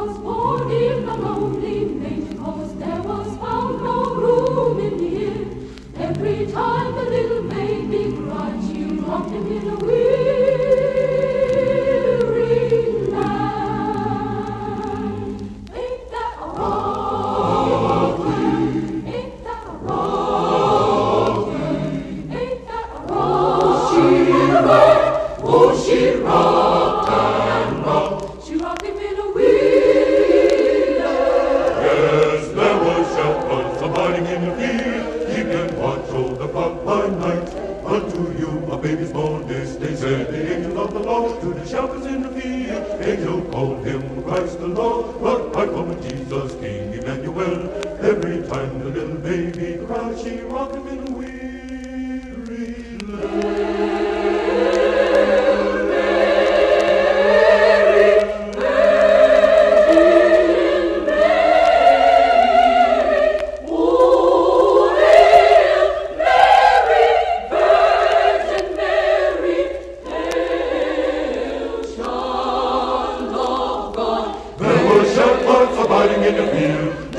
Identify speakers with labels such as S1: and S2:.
S1: was born in a lonely manger, 'cause there was found no room in the inn. Every time the little baby cried, she rocked him in a weary land. Ain't that a rockin'? Ain't that a rockin'? Ain't that a rockin'? She rocked, oh she rocked and rocked. She rocked him in a weary land.
S2: Yes, there was shepherds abiding in the field, keeping watch over the flock by night. Unto you a baby's born this day, said the angel of the Lord to the shepherds in the field. Angel called him Christ the Lord, but I call him Jesus King Emmanuel. Every time the little baby cried, she rocked him in a weary land. Abiding in the field,